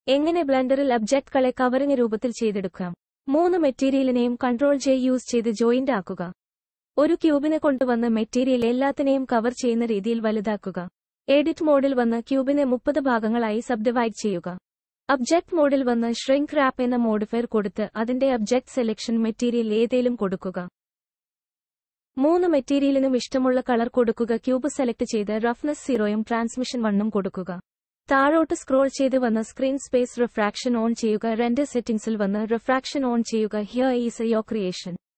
എങ്ങനെ ബ്ലെൻഡറിൽ ഒബ്ജക്റ്റുകളെ കവറിംഗ് രൂപത്തിൽ ചെയ്തെടുക്കാം? 3 മെറ്റീരിയലിനെയും Ctrl J യൂസ് ചെയ്ത് ജോയിന്റ് ആക്കുക. ഒരു ക്യൂബിനെ കൊണ്ടുവന്ന് മെറ്റീരിയൽ എല്ലാത്തിനെയും കവർ ചെയ്യുന്ന രീതിയിൽ വലുതാക്കുക. എഡിറ്റ് മോഡിൽ വന്ന് ക്യൂബിനെ 30 ഭാഗങ്ങളായി സബ്ഡിവൈഡ് ചെയ്യുക. ഒബ്ജക്റ്റ് മോഡിൽ വന്ന് ഷ്രിങ്ക് റാപ്പ് എന്ന മോഡിഫയർ കൊടുത്ത് അതിന്റെ ഒബ്ജക്റ്റ് സെലക്ഷൻ മെറ്റീരിയൽ ഏതേലും കൊടുക്കുക. 3 മെറ്റീരിയലിനും ഇഷ്ടമുള്ള കളർ കൊടുക്കുക. ക്യൂബ് സെലക്ട് ചെയ്ത് റഫ്നെസ് 0ഉം ട്രാൻസ്മിഷൻ 1ഉം കൊടുക്കുക. താഴോട്ട് സ്ക്രോൾ ചെയ്ത് വന്ന് സ്ക്രീൻ സ്പേസ് റിഫ്രാക്ഷൻ ഓൺ ചെയ്യുക. റെൻഡർ സെറ്റിംഗ്സിൽ വന്ന് റിഫ്രാക്ഷൻ ഓൺ ചെയ്യുക. Here is your creation.